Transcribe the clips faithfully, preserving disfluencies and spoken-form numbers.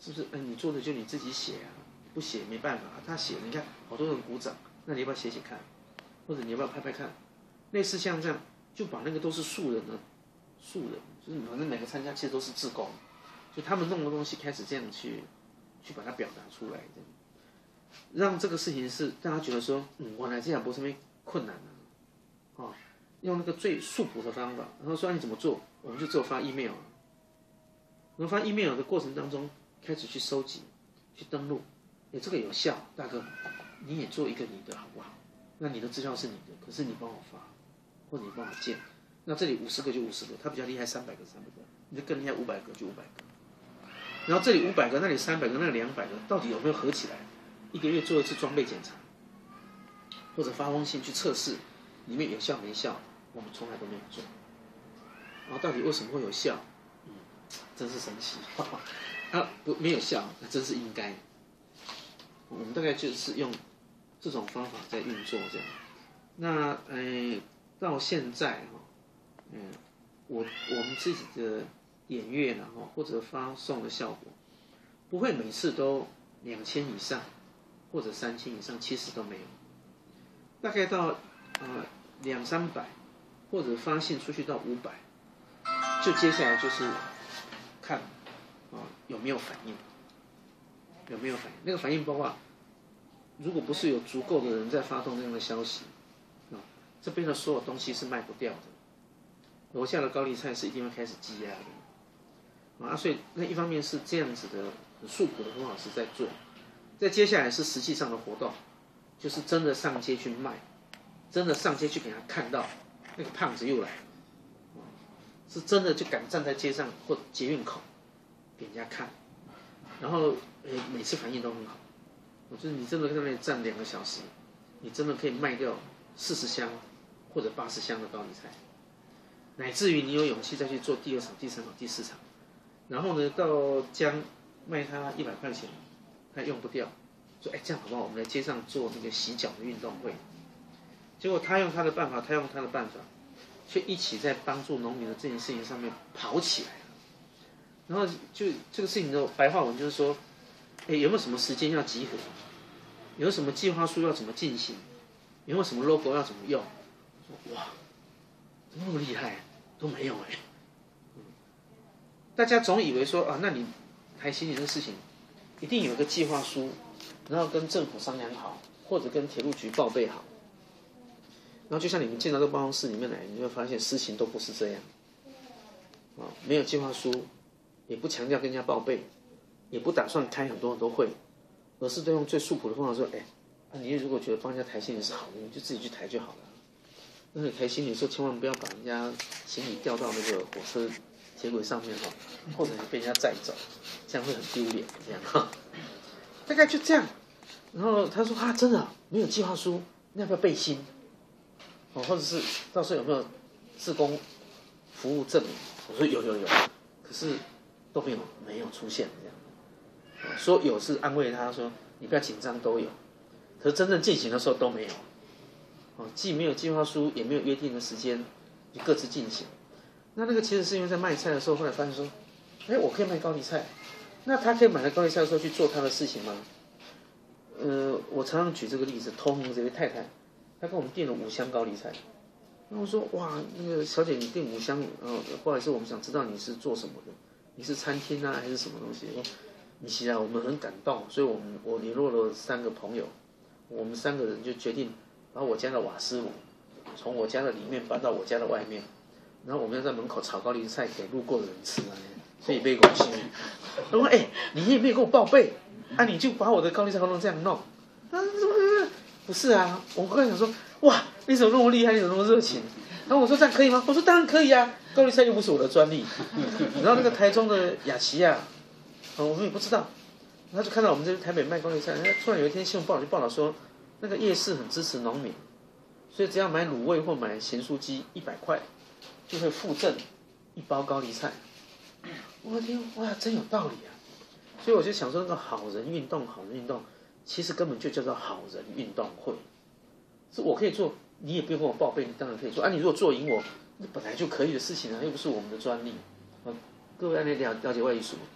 是不是？哎，你做的就你自己写啊，不写没办法。他写，你看好多人鼓掌，那你要不要写写看？或者你要不要拍拍看？类似像这样，就把那个都是素人的素人，就是反正每个参加其实都是志工，就他们弄的东西开始这样去去把它表达出来，这样让这个事情是让他觉得说，嗯，原来这样不是没困难啊，哦，用那个最素朴的方法，然后说、啊、你怎么做，我们就只有发 email， 然后发 email 的过程当中开始去收集、去登录，哎，这个有效，大哥，你也做一个你的好不好？那你的资料是你的，可是你帮我发，或者你帮我建，那这里五十个就五十个，他比较厉害，三百个三百个，你就更厉害，五百个就五百个，然后这里五百个，那里三百个，那里两百个，到底有没有合起来？一个月做一次装备检查，或者发封信去测试，里面有效没效，我们从来都没有做。然后到底为什么会有效？嗯，真是神奇。啊，不没有效，那真是应该。我们大概就是用这种方法在运作这样。那呃，到现在哈，嗯，我我们自己的点阅然后或者发送的效果，不会每次都两千以上。或者三千以上，其实都没有，大概到呃两三百，或者发信出去到五百，就接下来就是看啊、呃、有没有反应，有没有反应？那个反应包括，如果不是有足够的人在发动这样的消息，啊、呃，这边的所有东西是卖不掉的，楼下的高丽菜是一定会开始积压的，啊，所以那一方面是这样子的很素朴的方法是在做。再接下来是实际上的活动，就是真的上街去卖，真的上街去给他看到那个胖子又来了，是真的就敢站在街上或捷运口给人家看，然后诶每次反应都很好，就是你真的在那里站两个小时，你真的可以卖掉四十箱或者八十箱的高丽菜，乃至于你有勇气再去做第二场、第三场、第四场，然后呢到江卖他一百块钱。他用不掉，说哎这样好不好？我们来街上做那个洗脚的运动会。结果他用他的办法，他用他的办法，却一起在帮助农民的这件事情上面跑起来了。然后就这个事情的白话文就是说，哎有没有什么时间要集合？有没有什么计划书要怎么进行？有没有什么 logo 要怎么用？说哇，怎么那么厉害？都没有哎、欸嗯。大家总以为说啊，那你台新你这个事情。一定有一个计划书，然后跟政府商量好，或者跟铁路局报备好。然后就像你们进到这个办公室里面来，你会发现事情都不是这样。啊，没有计划书，也不强调跟人家报备，也不打算开很多很多会，而是都用最素朴的方法说：哎，啊，你如果觉得帮人家抬行李是好的，你就自己去抬就好了。那你抬行李的时候，千万不要把人家行李吊到那个火车铁轨上面哈，或者你被人家载走，这样会很丢脸。这样哈，大概就这样。然后他说啊，真的没有计划书，那要不要背心？哦，或者是到时候有没有志工服务证明？我说有有有，可是都没有没有出现这样。哦，说有是安慰他说你不要紧张，都有。可是真正进行的时候都没有。哦，既没有计划书，也没有约定的时间，就各自进行。那那个其实是因为在卖菜的时候，后来发现说，哎，我可以卖高丽菜，那他可以买了高丽菜的时候去做他的事情吗？呃，我常常举这个例子，投明这位太太，她跟我们订了五箱高丽菜，那我说哇，那个小姐你订五箱，呃，不好意思，我们想知道你是做什么的，你是餐厅啊还是什么东西？我说你是啊，我们很感动，所以我们我联络了三个朋友，我们三个人就决定把我家的瓦斯炉从我家的里面搬到我家的外面。然后我们要在门口炒高丽菜给路过的人吃啊，所以被关心。我说：“哎、欸，你也没有跟我报备，啊，你就把我的高丽菜弄这样弄，啊，怎么不是啊？”我刚才想说，哇，你怎么那么厉害？你怎么那么热情？然后我说这样可以吗？我说当然可以啊，高丽菜又不是我的专利。然后那个台中的雅琪啊，我们也不知道，他就看到我们这台北卖高丽菜，突然有一天新闻报道就报道说，那个夜市很支持农民，所以只要买卤味或买咸酥鸡一百块。就会附赠一包高丽菜，我的天，哇，真有道理啊！所以我就想说，那个好人运动，好人运动，其实根本就叫做好人运动会，是我可以做，你也不用跟我报备，你当然可以做啊。你如果做赢我，那本来就可以的事情啊，又不是我们的专利。啊，各位来了了解外语术，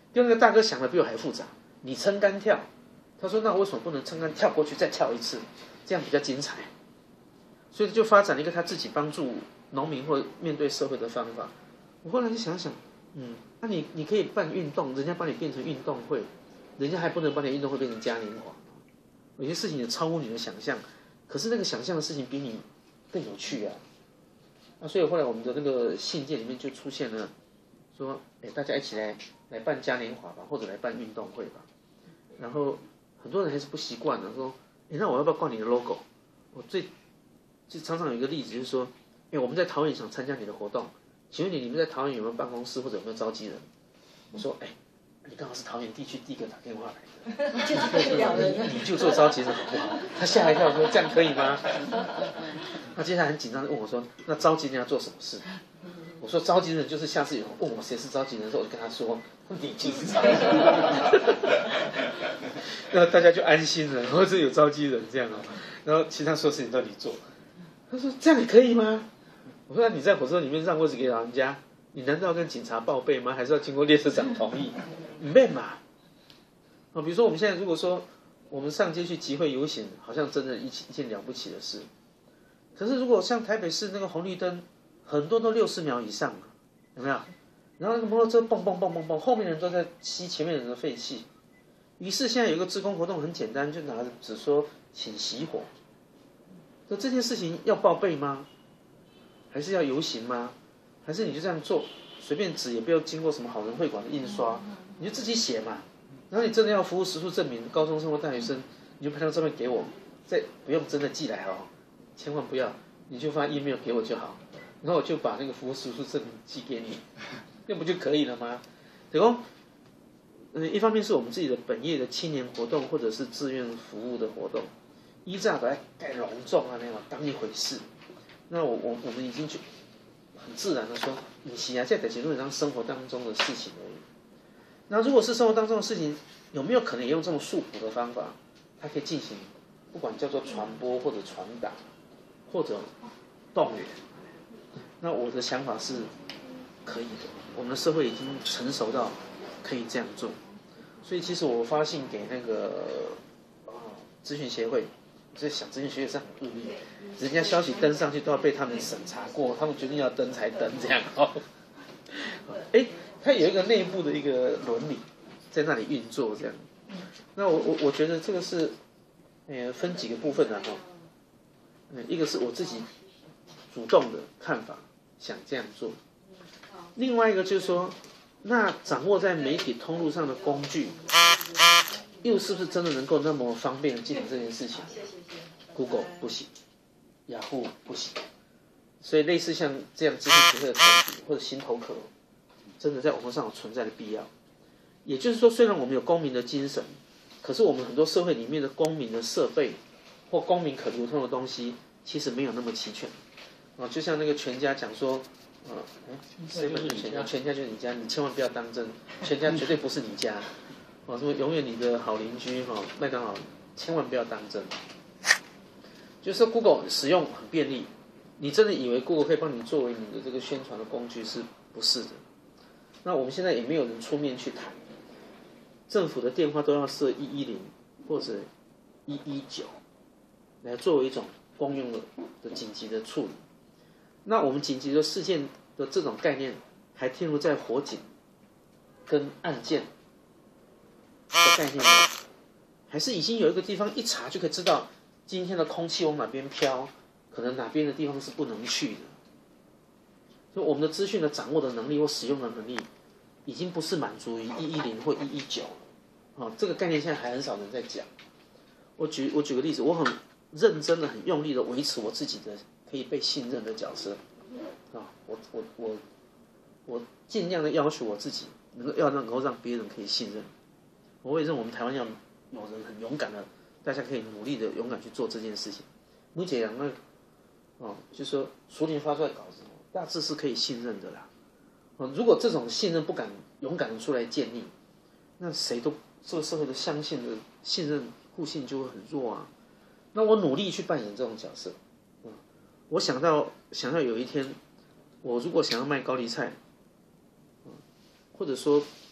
就那个大哥想的比我还复杂，你撑杆跳，他说那为什么不能撑杆跳过去再跳一次，这样比较精彩。所以就发展了一个他自己帮助农民或面对社会的方法。我后来就想想，嗯，那你你可以办运动，人家帮你变成运动会，人家还不能把你运动会变成嘉年华。有些事情也超乎你的想象，可是那个想象的事情比你更有趣啊。那所以后来我们的那个信件里面就出现了，说，哎，大家一起来来办嘉年华吧，或者来办运动会吧。然后很多人还是不习惯的，说，哎，那我要不要挂你的 logo？ 我最就常常有一个例子就是说，哎，我们在桃园想参加你的活动，请问你你们在桃园有没有办公室或者有没有召集人？我说，哎，你刚好是桃园地区第一个打电话来的，你就做召集人好不好？他吓一跳说，这样可以吗？他接下来很紧张的问我说，那召集人要做什么事？我说召集人就是下次有人问我谁是召集人的时候，我就跟他说你就是召集人，那大家就安心了，然后这有召集人这样哦，然后其他所有事情都你做。他说这样也可以吗？我说那你在火车里面让位置给老人家，你难道要跟警察报备吗？还是要经过列车长同意？没嘛。啊，比如说我们现在如果说我们上街去集会游行，好像真的一一件了不起的事。可是如果像台北市那个红绿灯，很多都六十秒以上，有没有？然后那个摩托车蹦蹦蹦蹦蹦，后面的人都在吸前面的人的废气。于是现在有一个志工活动很简单，就拿着纸说请熄火。那这件事情要报备吗？还是要游行吗？还是你就这样做，随便纸也不要经过什么好人会馆的印刷，你就自己写嘛。然后你真的要服务时数证明，高中生或大学生，你就拍张照片给我，再不用真的寄来哦，千万不要，你就发 email 给我就好，然后我就把那个服务时数证明寄给你，那不就可以了吗？对哦，嗯，一方面是我们自己的本业的青年活动，或者是志愿服务的活动，依照把它盖隆重啊那样当一回事。那我我我们已经就很自然的说，你是啊，这在结论上生活当中的事情而已。那如果是生活当中的事情，有没有可能也用这种束缚的方法，它可以进行，不管叫做传播或者传达，或者动员？那我的想法是可以的，我们的社会已经成熟到可以这样做。所以其实我发信给那个呃咨询协会，我在想咨询协会是很恶劣，人家消息登上去都要被他们审查过，他们决定要登才登这样哦。哎，它有一个内部的一个伦理在那里运作这样。那我我我觉得这个是呃分几个部分的哈。嗯，一个是我自己主动的看法，想这样做。另外一个就是说，那掌握在媒体通路上的工具，又是不是真的能够那么方便的进行这件事情 ？Google 不行，雅虎不行，所以类似像这样资讯协会的团体或者心头壳，真的在网络上有存在的必要。也就是说，虽然我们有公民的精神，可是我们很多社会里面的公民的设备或公民可流通的东西，其实没有那么齐全。啊，就像那个全家讲说，呃，谁本是全家？全家就是你家，你千万不要当真，全家绝对不是你家。啊，说永远你的好邻居哈，麦当劳，千万不要当真。就是说 Google 使用很便利，你真的以为 Google 可以帮你作为你的这个宣传的工具，是不是的？那我们现在也没有人出面去谈，政府的电话都要设一一零或者一一九，来作为一种公用的的紧急的处理。那我们紧急的事件的这种概念，还停留在火警跟案件的概念吗？还是已经有一个地方一查就可以知道今天的空气往哪边飘，可能哪边的地方是不能去的？所以我们的资讯的掌握的能力或使用的能力，已经不是满足于一一零或一一九，啊，这个概念现在还很少人在讲。我举我举个例子，我很认真的、很用力的维持我自己的可以被信任的角色，啊，我我我我尽量的要求我自己能够要能够让别人可以信任。我也认为我们台湾要有人很勇敢的，大家可以努力的勇敢去做这件事情。母姐讲那哦，就说熟龄发出来稿子，大致是可以信任的啦。哦，如果这种信任不敢勇敢的出来建立，那谁都这个社会的相信的信任互信就会很弱啊。那我努力去扮演这种角色，嗯，我想到想到有一天，我如果想要卖高丽菜，嗯，或者说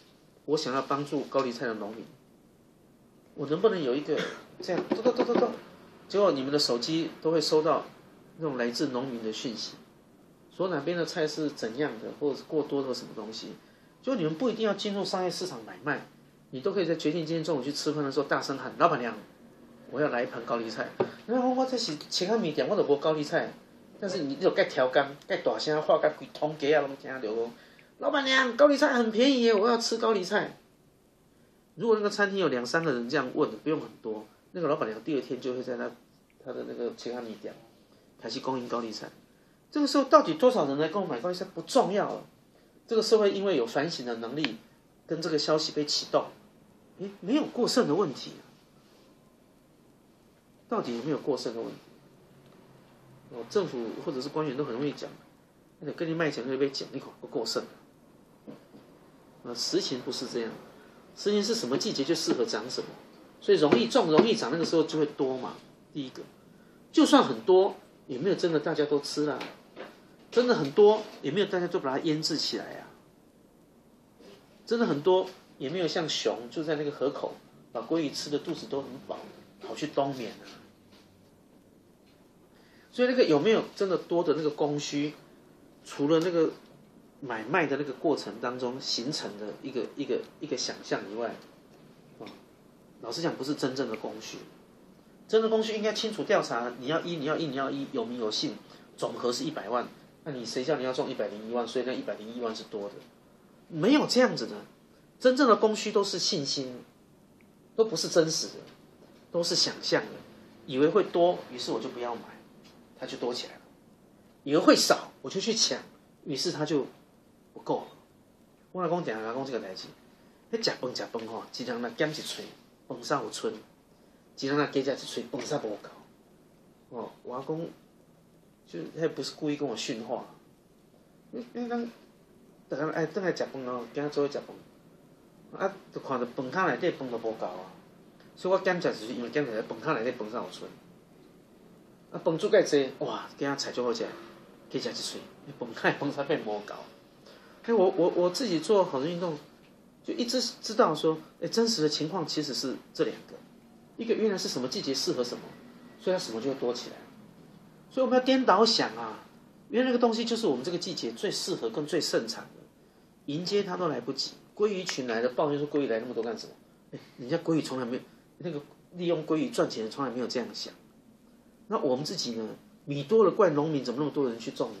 我想要帮助高丽菜的农民，我能不能有一个这样，咚咚咚咚咚，结果你们的手机都会收到那种来自农民的讯息，说哪边的菜是怎样的，或者是过多的什么东西，就你们不一定要进入商业市场买卖，你都可以在决定今天中午去吃饭的时候大声喊：老板娘，我要来一盘高丽菜。然后我这是切开米店，我都无高丽菜，但是你就该调缸，该大声话，该规通街啊拢听到讲，老板娘，高丽菜很便宜耶，我要吃高丽菜。如果那个餐厅有两三个人这样问，不用很多，那个老板娘第二天就会在他他的那个切开米店开始供应高丽菜。这个时候到底多少人来购买高丽菜不重要了，这个社会因为有反省的能力，跟这个消息被启动，诶，没有过剩的问题。到底有没有过剩的问题？哦，政府或者是官员都很容易讲，那跟你卖钱会被讲，你可不过剩。呃，实情不是这样，实情是什么季节就适合长什么，所以容易种容易长，那个时候就会多嘛。第一个，就算很多，也没有真的大家都吃啦，真的很多，也没有大家都把它腌制起来啊。真的很多，也没有像熊就在那个河口把鲑鱼吃的肚子都很饱，跑去冬眠啊。所以那个有没有真的多的那个供需，除了那个买卖的那个过程当中形成的一个一个一个想象以外，啊，老实讲不是真正的供需。真的供需应该清楚调查，你要一你要一你要一有名有姓，总和是一百万，那你谁叫你要中一百零一万？所以那一百零一万是多的，没有这样子的。真正的供需都是信心，都不是真实的，都是想象的，以为会多，于是我就不要买。它就多起来了，以为会少，我就去抢，于是它就不够了。我老公常常讲这个代志，你吃饭吃饭吼，一人若减一喙，饭啥有剩；一人若加食一喙，饭啥无够。哦，我阿公就他不是故意跟我训话，因为咱大家爱转来食饭哦，今仔做伙食饭，啊，就看到饭卡内底饭都无够啊，所以我减食就是因为减食饭卡内底饭啥有剩。啊，饭煮介济，哇，今仔菜就好食，加食一喙，饭开饭才变无够。哎，我我我自己做好的运动，就一直知道说，哎，真实的情况其实是这两个，一个原来是什么季节适合什么，所以它什么就会多起来。所以我们要颠倒想啊，原来那个东西就是我们这个季节最适合跟最盛产的，迎接它都来不及。鲑鱼群来的，抱怨说鲑鱼来那么多干什么？哎，人家鲑鱼从来没有那个利用鲑鱼赚钱的，从来没有这样想。那我们自己呢？米多了怪农民，怎么那么多人去种米？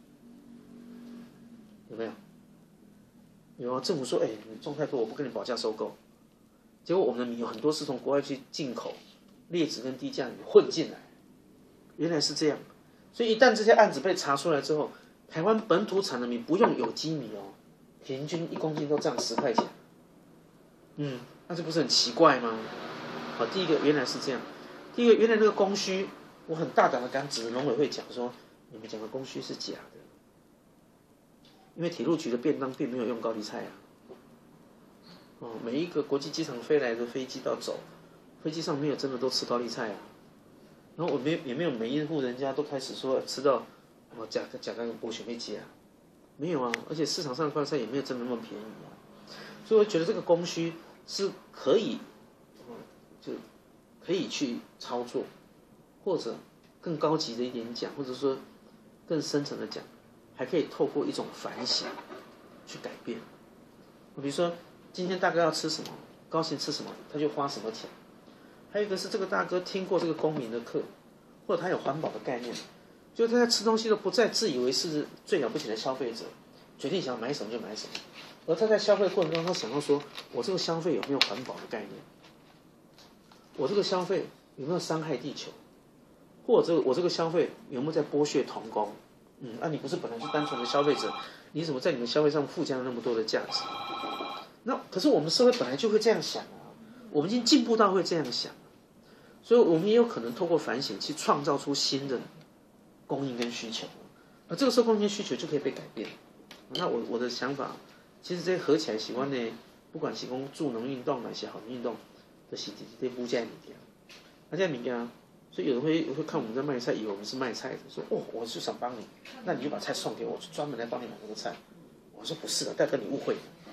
有没有？有啊，政府说，哎、欸，你种太多，我不跟你保价收购。结果我们的米有很多是从国外去进口，劣质跟低价米混进来。原来是这样，所以一旦这些案子被查出来之后，台湾本土产的米不用有机米哦，平均一公斤都涨十块钱。嗯，那这不是很奇怪吗？好，第一个原来是这样，第一个原来那个供需。我很大胆的敢指着农委会讲说，你们讲的供需是假的，因为铁路局的便当并没有用高丽菜啊。哦，每一个国际机场飞来的飞机到走，飞机上没有真的都吃高丽菜啊。然后我没也没有每一户人家都开始说吃到哦假假个剥选没接啊，没有啊，而且市场上的高丽菜也没有真的那么便宜啊。所以我觉得这个供需是可以，嗯，就可以去操作。或者更高级的一点讲，或者说更深层的讲，还可以透过一种反省去改变。比如说，今天大哥要吃什么，高兴吃什么，他就花什么钱。还有一个是这个大哥听过这个公民的课，或者他有环保的概念，就是他在吃东西都不再自以为是最了不起的消费者，决定想要买什么就买什么。而他在消费过程中，他想要说，我这个消费有没有环保的概念？我这个消费有没有伤害地球？或者我这个消费有没有在剥削童工？嗯，啊，你不是本来是单纯的消费者，你怎么在你的消费上附加了那么多的价值？那可是我们社会本来就会这样想啊，我们已经进步到会这样想，所以我们也有可能透过反省去创造出新的供应跟需求，而这个时候供应跟需求就可以被改变。那我我的想法，其实这些合起来喜欢呢，不管是讲助能运动还是好的运动，都是这些物件物件，啊，这物件。所以有人会会看我们在卖菜，以为我们是卖菜的，说哦，我就想帮你，那你就把菜送给我，专门来帮你买这个菜。我说不是的，大哥你误会了。